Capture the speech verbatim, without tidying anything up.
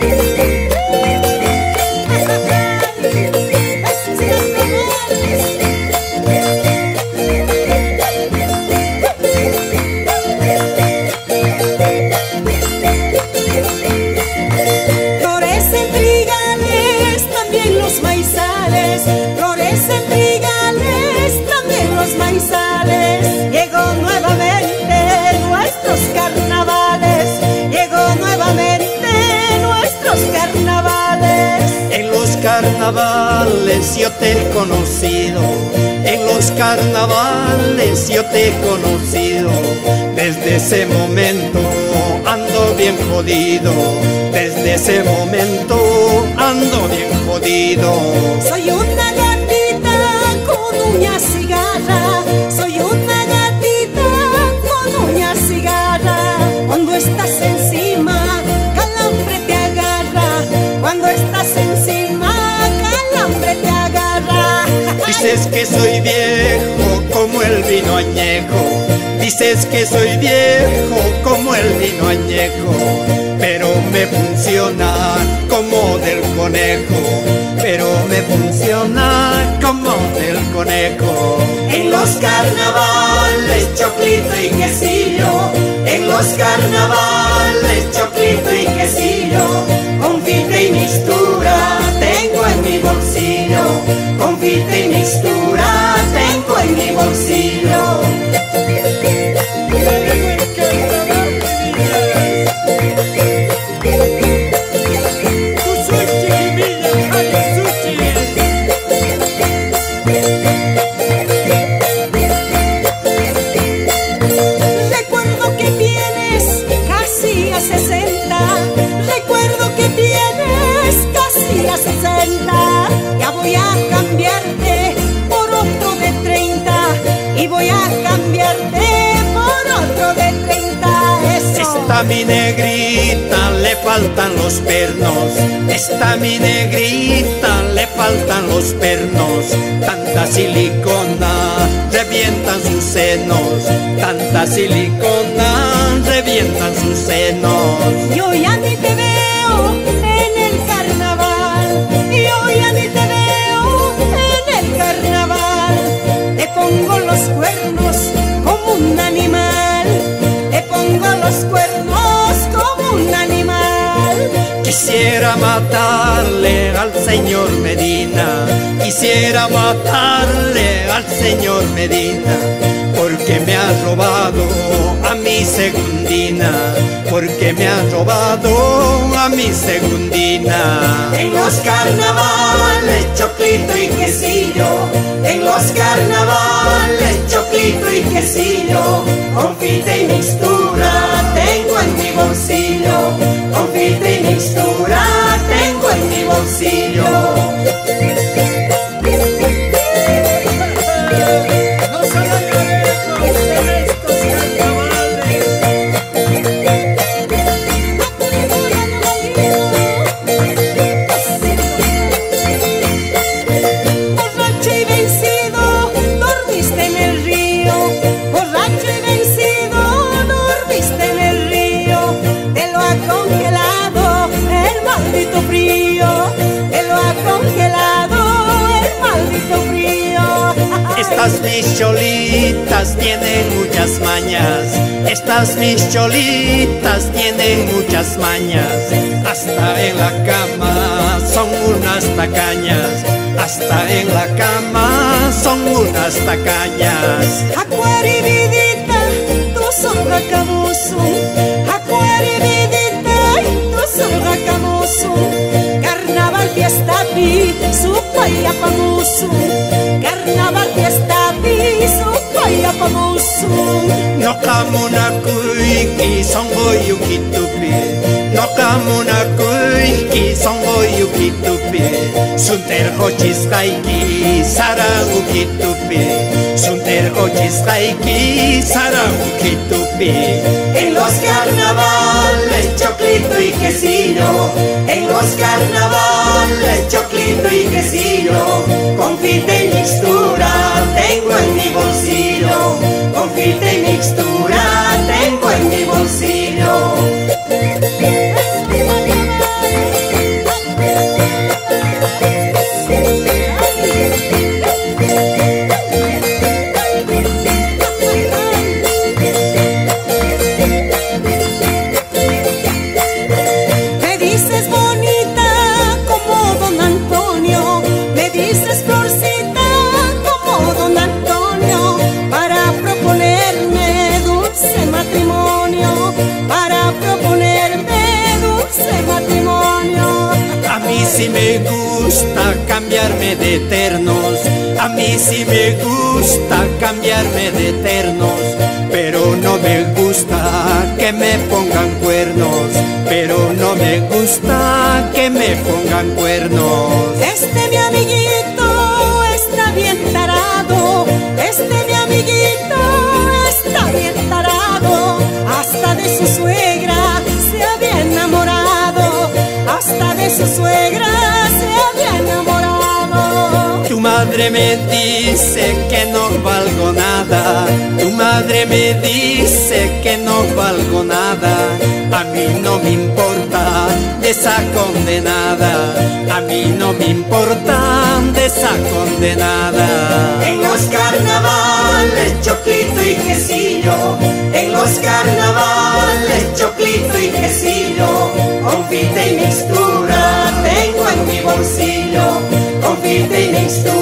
Carnavales yo te he conocido, en los carnavales yo te he conocido. Desde ese momento ando bien jodido, desde ese momento ando bien jodido. Soy una gatita con uñas y garra, soy una gatita con uñas y garra. Cuando estás encima, calambre te agarra, cuando estás encima, calambre te agarra. Dices que soy viejo como el vino añejo, dices que soy viejo como el vino añejo, pero me funciona como del conejo, pero me funciona como del conejo. En los carnavales choclito y quesillo, en los carnavales choclito y quesillo, confite y mixtura tengo en mi bolsillo, confite y mixtura tengo en mi bolsillo. Recuerdo que tienes casi a sesenta, recuerdo que tienes casi a sesenta. Ya voy a cambiarte por otro de treinta, y voy a cambiarte por otro de treinta. Eso. Esta mi negrita le faltan los pernos, esta mi negrita le faltan los pernos. Tanta silicona revientan sus senos, tanta silicona revientan sus senos. Yo ya ni te veo en el carnaval, yo ya ni te veo en el carnaval. Te pongo los cuernos como un animal, te pongo los cuernos como un animal. Quisiera matarle al señor Medina, quisiera matarle al señor Medina, porque me ha robado a mi segundina, porque me ha robado a mi segundina. En los carnavales choclito y quesillo, en los carnavales choclito y quesillo, confite y mixtura tengo en mi bolsillo, confite y mixtura tengo en mi bolsillo. Estas mis cholitas tienen muchas mañas, estas mis cholitas tienen muchas mañas. Hasta en la cama son unas tacañas, hasta en la cama son unas tacañas. Acuarividita, tu sombra camusu, acuarividita, tu sombra camusu. Carnaval fiesta pi, su paya pamusu, carnaval fiesta pi, su paya pamusu. No kamuna kuiki songo yukitupi, no kamuna kuiki songo yukitupi. Sunter hochis haiki saragu kitupi, sunter hochis haiki saragu kitupi. En los carnavales choclito y quesillo, en los carnavales choclito y quesillo, confite y mixtura tengo en mi bolsillo, confite y mixtura tengo en mi bolsillo. sí me gusta cambiarme de ternos, a mí sí me gusta cambiarme de ternos, pero no me gusta que me pongan cuernos, pero no me gusta que me pongan cuernos. Este mi amiguito está bien tarado, este mi amiguito está bien tarado, hasta de su suegra se había enamorado, hasta de su suegra se había enamorado. Tu madre me dice que no valgo nada, tu madre me dice que no valgo nada, a mí no me importa de esa condenada, a mí no me importa de esa condenada. En los carnavales choclito y quesillo, en los carnavales choclito y quesillo, confite y mixtura tengo en mi bolsillo, confite y mixtura